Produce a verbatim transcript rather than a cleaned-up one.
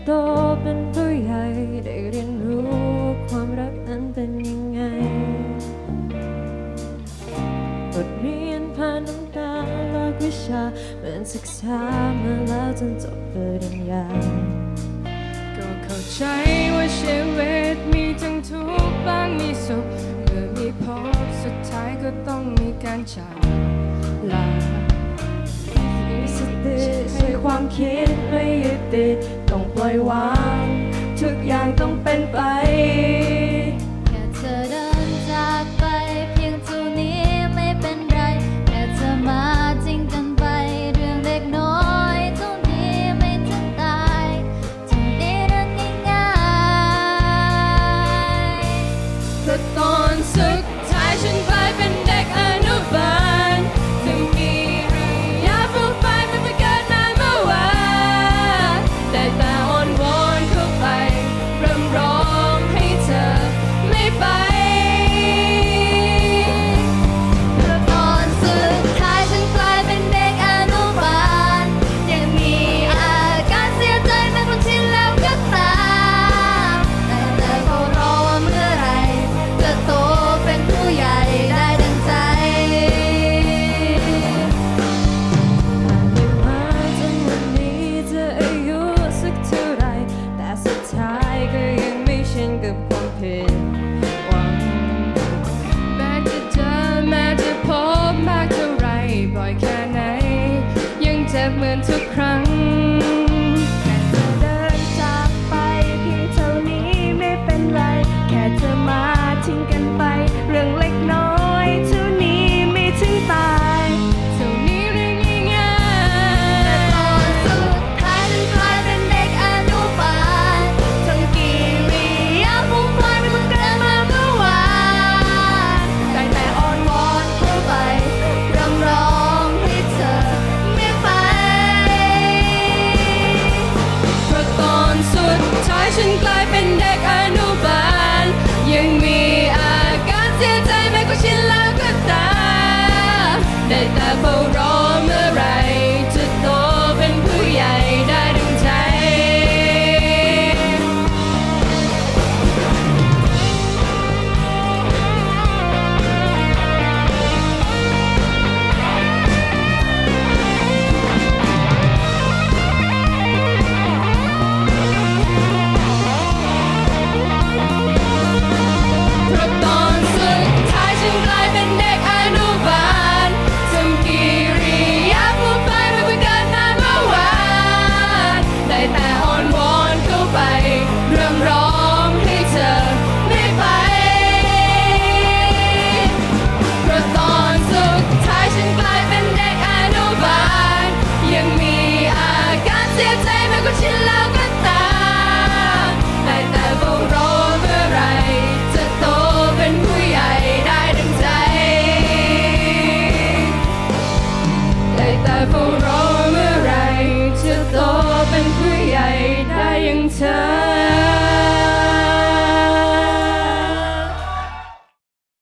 โตเป็นผู้ใหญ่ได้เรียนรู้ความรักนั้นเป็นยังไงบทเรียนผ่านน้ำตาหลากวิชาเหมือนศึกษามาแล้วจนจบปริญญาก็เข้าใจว่าชีวิตมีทั้งทุกข์บ้างมีสุขเมื่อมีพบสุดท้ายก็ต้องมีการจากลามีสติใช้ความคิดไม่ยึดติดต้องปล่อยวางทุกอย่างต้องเป็นไปแค่เธอเดินจากไปเพียงเท่านี้ไม่เป็นไรแค่เธอมาจริงกันไปเรื่องเล็กน้อยเท่านี้ไม่ถึงตายถึงได้เรื่องง่ายๆแต่ตอนสุดท้ายฉันกลายเป็นเด็กอนุบาลถึงมีเรื่องยากฟูไปมันจะเกิดมาเมื่อวานแต่แต่อ่อนวอนเข้าไปรำร้องให้เธอไม่ไปแต่ตอนสุดท้ายฉันกลายเป็นเด็กอนุบาลยังมีอาการเสียใจแม้คนชินแล้วก็ตามแต่เธอก็รอเมื่อไรจะโตเป็นผู้ใหญ่ได้ดังใจมาจนวันนี้จะอายุสักเท่าไรแต่สุดท้ายก็ยังไม่ชินกับความผิดหวังแม้จะเจอแม้จะพบมากเท่าไรบ่อยแค่ไหนยังเจ็บเหมือนทุกครั้งเดินจากไปเพียงเท่านี้ไม่เป็นไรแค่เธอมาทิ้งกันไปเรื่องเล็กน้อยเท่านี้ไม่ถึงตายเท่านี้เรื่องง่ายแต่ตอนสุดท้ายฉันกลายเป็นเด็กอนุบาลทั้งกิริยาฟุ้งไฟไม่เหมือนกันมาเมื่อวานได้แต่อ้อนวอนเข้าไปรำร้องให้เธอไม่ไปเพราะตอนสุดท้ายฉันกลายเป็น